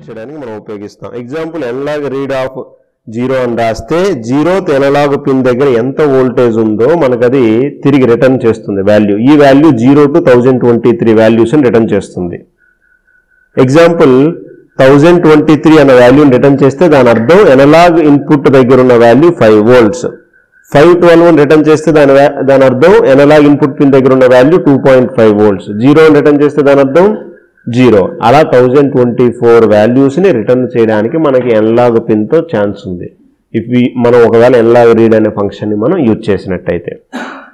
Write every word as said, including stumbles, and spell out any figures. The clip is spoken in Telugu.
చేయడానికి మనం ఉపయోగిస్తాం. Example analog read of zero అని రాస్తే జీరోత్ ఎనలాగ్ పిన్ దగ్గర ఎంత వోల్టేజ్ ఉందో మనకు అది తిరిగి రిటర్న్ చేస్తుంది వాల్యూ. ఈ value zero to thousand twenty three వాల్యూస్ని రిటర్న్ చేస్తుంది. ఎగ్జాంపుల్ థౌజండ్ ట్వంటీ త్రీ అన్న వాల్యూని రిటర్న్ చేస్తే దాని అర్థం ఎనలాగ్ ఇన్పుట్ దగ్గర ఉన్న value five volts. Five twelve అని రిటర్న్ చేస్తే దాని దాని అర్థం ఎనలాగ్ ఇన్పుట్ పిన్ దగ్గర ఉన్న value two point five volts. Zero అని రిటర్న్ చేస్తే దాని అర్థం జీరో. అలా థౌజండ్ ట్వంటీ ఫోర్ వాల్యూస్ని రిటర్న్ చేయడానికి మనకి ఎనలాగ్ పిన్తో ఛాన్స్ ఉంది. ఇఫ్ మనం ఒకవేళ ఎనలాగ్ రీడ్ అనే ఫంక్షన్ని మనం యూజ్ చేసినట్టయితే.